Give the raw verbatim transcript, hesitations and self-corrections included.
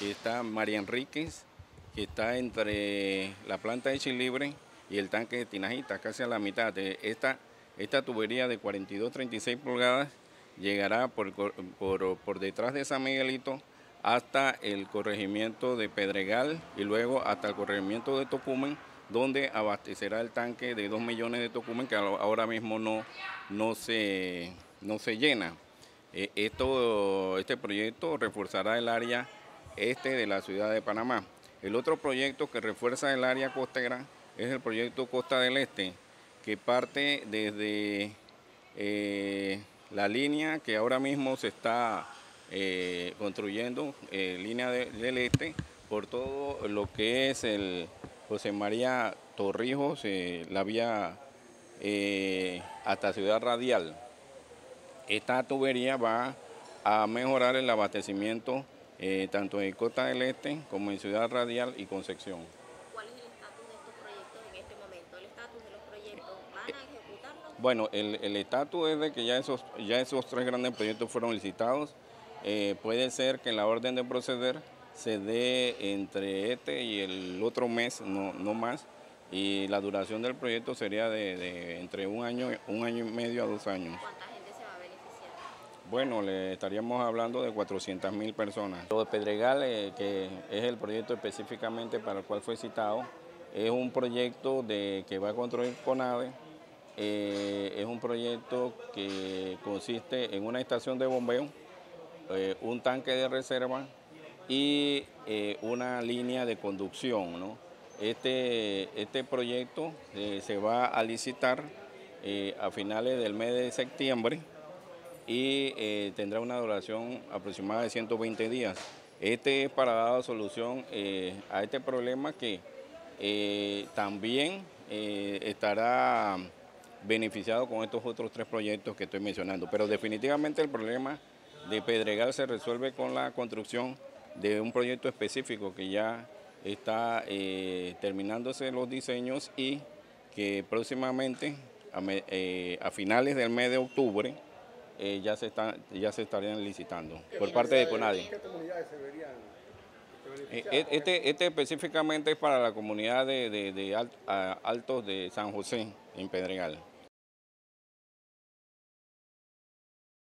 que está María Enríquez, que está entre la planta de Chilibre y el tanque de Tinajita, casi a la mitad. De esta, esta tubería de cuarenta y dos a treinta y seis pulgadas llegará por, por, por detrás de San Miguelito hasta el corregimiento de Pedregal y luego hasta el corregimiento de Tocumen, donde abastecerá el tanque de dos millones de Tocumen, que ahora mismo no, no, se, no se llena. Eh, esto, este proyecto reforzará el área este de la ciudad de Panamá. El otro proyecto que refuerza el área costera es el proyecto Costa del Este, que parte desde eh, la línea que ahora mismo se está eh, construyendo, eh, línea de, del este, por todo lo que es el José María Torrijos, eh, la vía eh, hasta Ciudad Radial. Esta tubería va a mejorar el abastecimiento eh, tanto en Costa del Este como en Ciudad Radial y Concepción. ¿Cuál es el estatus de estos proyectos en este momento? ¿El estatus de los proyectos? ¿Van a ejecutarlos? Bueno, el estatus es de que ya esos, ya esos tres grandes proyectos fueron licitados. Eh, puede ser que en la orden de proceder se dé entre este y el otro mes, no, no más, y la duración del proyecto sería de, de entre un año, un año y medio a dos años. ¿Cuánta gente se va a beneficiar? Bueno, le estaríamos hablando de cuatrocientas mil personas. Lo de Pedregal, eh, que es el proyecto específicamente para el cual fue citado, es un proyecto de, que va a construir CONAVE. Eh, es un proyecto que consiste en una estación de bombeo, eh, un tanque de reserva y eh, una línea de conducción, ¿no? Este, este proyecto eh, se va a licitar eh, a finales del mes de septiembre y eh, tendrá una duración aproximada de ciento veinte días. Este es para dar solución eh, a este problema que eh, también eh, estará beneficiado con estos otros tres proyectos que estoy mencionando. Pero definitivamente el problema de Pedregal se resuelve con la construcción de un proyecto específico que ya está eh, terminándose los diseños y que próximamente, a, me, eh, a finales del mes de octubre, eh, ya, se está, ya se estarían licitando por parte de CONADE. ¿Qué comunidades se verían beneficiadas? Este, este específicamente es para la comunidad de, de, de Altos de San José, en Pedregal.